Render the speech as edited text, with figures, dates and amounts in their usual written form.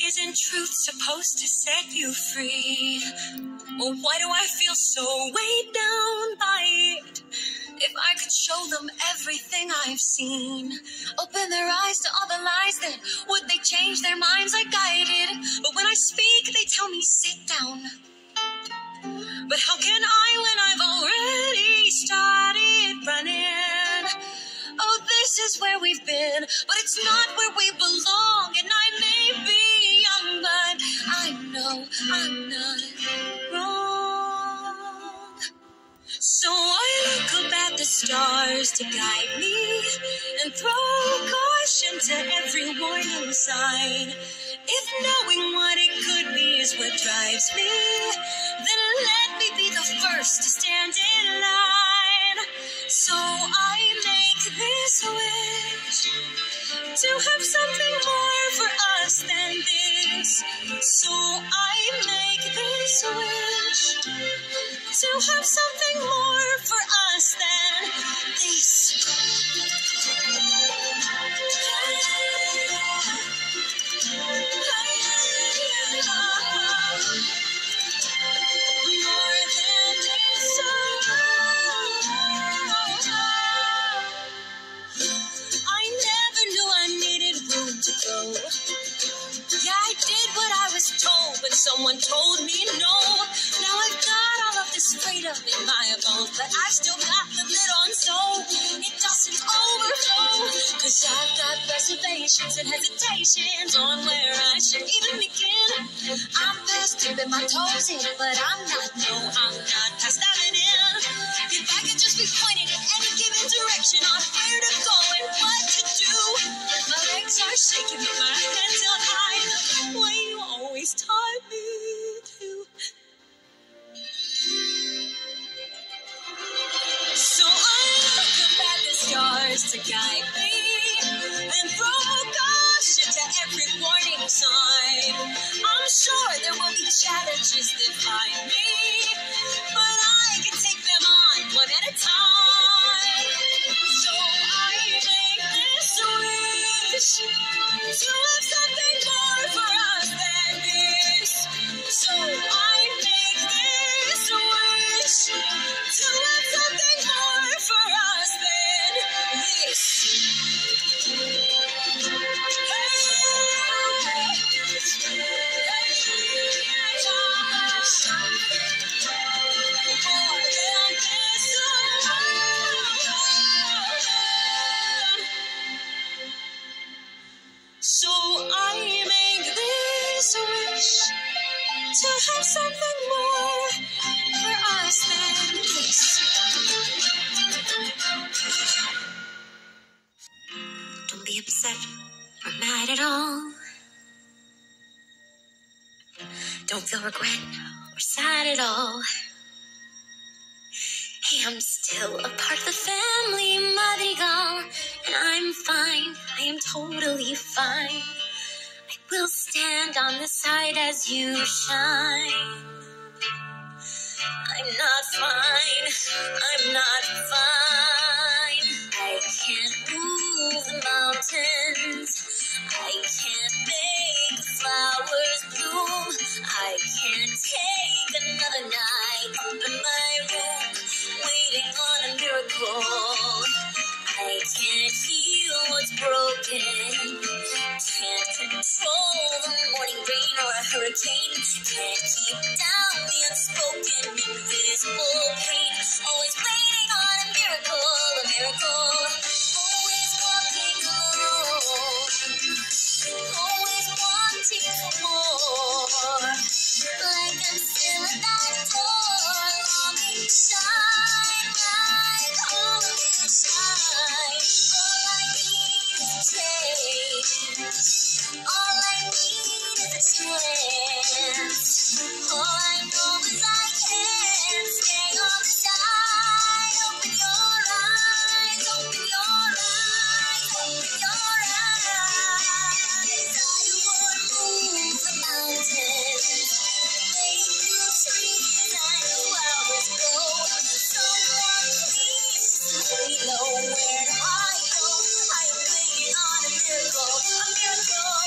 Isn't truth supposed to set you free? Or why do I feel so weighed down by it? If I could show them everything I've seen, open their eyes to all the lies, then would they change their minds like I did? But when I speak, they tell me sit down. But how can I when I've already started running? Oh, this is where we've been, but it's not where we belong. And I may be young, but I know I'm not wrong. So I look up at the stars to guide me and throw caution to every warning sign. If knowing what it could be is what drives me, then let me be the first to stand in line. So I make this wish to have something more for us than this. So I make this wish to have something more for us than this. More than this. I never knew I needed room to grow. Yeah, I did what I was told when someone told me no. Now I've got all of this freedom in my bones, but I've still got the lid on so it doesn't overflow. Cause I've got reservations and hesitations on where I should even begin. I'm past dipping my toes in, but I'm not past diving in. If I could just be pointed in any given direction on where to go and what to do. My legs are shaking, but my hands held high the way you always taught me to. So I look up at the stars to guide me, then throw caution to every warning sign. I'm sure there will be challenges that find me, but I can take them on one at a time. So I make this wish to have something more for us than this. So I make this wish to have something more for us than this. So I make this wish to have something more for us than this. Don't be upset or mad at all. Don't feel regret or sad at all. Hey, I'm still a part of the family, Madrigal, and I'm fine. I am totally fine. I will stand on the side as you shine. I'm not fine. I'm not fine. I can't move the mountains. I can't make the flowers bloom. I can't take another night up in my room, waiting on a miracle. I can't heal what's broken. Can't control the morning rain or a hurricane. Can't keep down the unspoken, invisible pain. Always waiting on a miracle, a miracle. Always walking alone. Always wanting for more. Like I'm still at that door, longing to shine like all of you shine. All I need is a change. All I need is a chance. All I know is I can stay on the side. Open your eyes, open your eyes, open your eyes. I would move the mountains, make new trees and flowers grow. Someone please let me know where I go. I am waiting on a miracle, a miracle.